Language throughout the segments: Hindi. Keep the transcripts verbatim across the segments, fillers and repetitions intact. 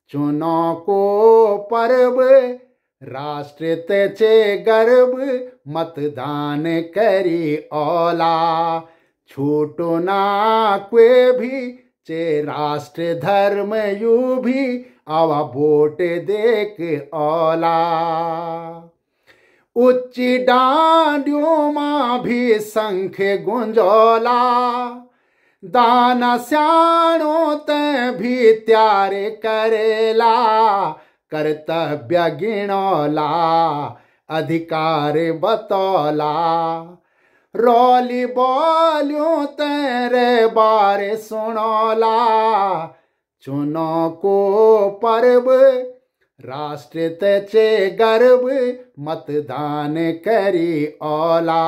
चुनाव को पर्व राष्ट्र तेचे गर्व मतदान करी ओला। छूटो ना कोई भी चे राष्ट्र धर्म यू भी आवा वोट देख ओला। उच्च डांडियों मां भी शंख गुंजोला। दाना स्याणो ते भी त्यार करेला। कर्तव्य गिनोला अधिकार बतौला। रौली बोलियों तेरे बारे सुनोला। चुनाव को पर्व राष्ट्र तेचे गर्व मतदान करी ओला।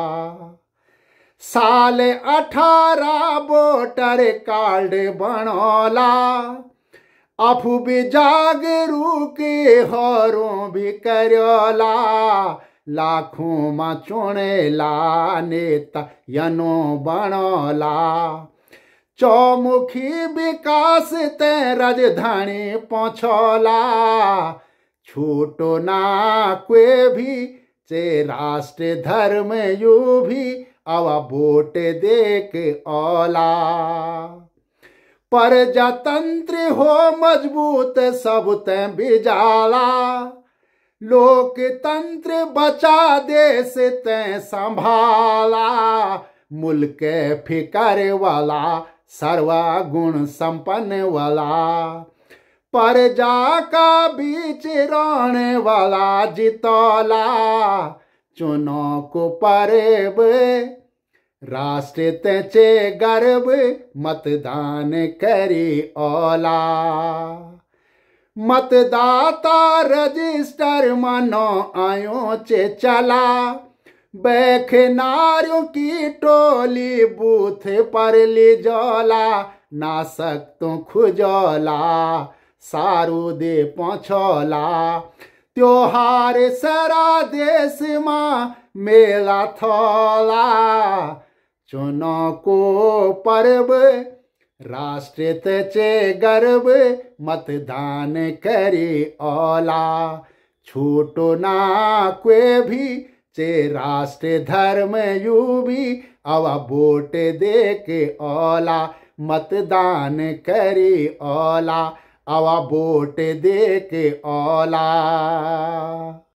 साल अठारह वोटर कार्ड बनोला। अफू भी जागरूक होरों भी करोला। लाखों मा चुनेला नेता यनो बनोला। चौमुखी विकास ते राजधानी पहुंचोला। छूटो ना कोई भी चे राष्ट्र धर्म यू भी आवा वोट देख ओला। प्रजातंत्र हो मजबूत सब ते बिजाला। लोकतंत्र बचा देश ते संभाला। मुल्क फिकर वाला सर्वा गुण संपन्न वाला। प्रजा का बीच रहने वाला जितौला। चुनाव को पर्व राष्ट्र तेचे गर्व मतदान करी ओला। मतदाता रजिस्टर मनो आयो चे चला। बैख नारियों की टोली बूथ पर ली जोला। नासक तो खुजोला सारू दे पहुंचोला। त्योहार सारा देश मां मेला थोला। चुनाव को पर्व राष्ट्र तेचे गर्व मतदान करी ओला। छूटो ना कोई भी चे राष्ट्र धर्म यू भी आवा वोट देख ओला। मतदान करी ओला आवा वोट देख ओला।